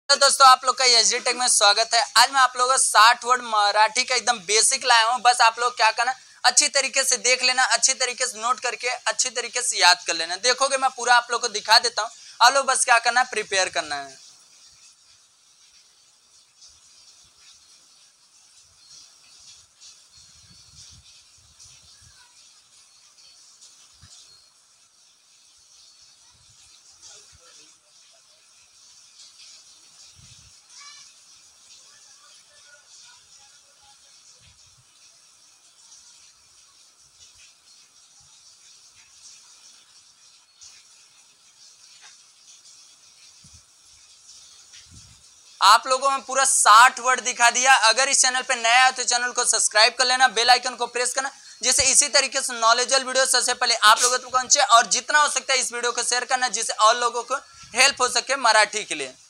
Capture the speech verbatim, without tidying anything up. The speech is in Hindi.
तो दोस्तों आप लोग का एचडी टेक में स्वागत है। आज मैं आप लोगों को साठ वर्ड मराठी का एकदम बेसिक लाया हूँ। बस आप लोग क्या करना, अच्छी तरीके से देख लेना, अच्छी तरीके से नोट करके अच्छी तरीके से याद कर लेना। देखोगे मैं पूरा आप लोग को दिखा देता हूँ, आप लोग बस क्या करना है, प्रिपेयर करना है। आप लोगों में पूरा साठ वर्ड दिखा दिया। अगर इस चैनल पे नया है तो चैनल को सब्सक्राइब कर लेना, बेल आइकन को प्रेस करना, जिससे इसी तरीके से नॉलेजेबल वीडियो सबसे पहले आप लोगों तक पहुंचे। और जितना हो सकता है इस वीडियो को शेयर करना, जिससे और लोगों को हेल्प हो सके मराठी के लिए।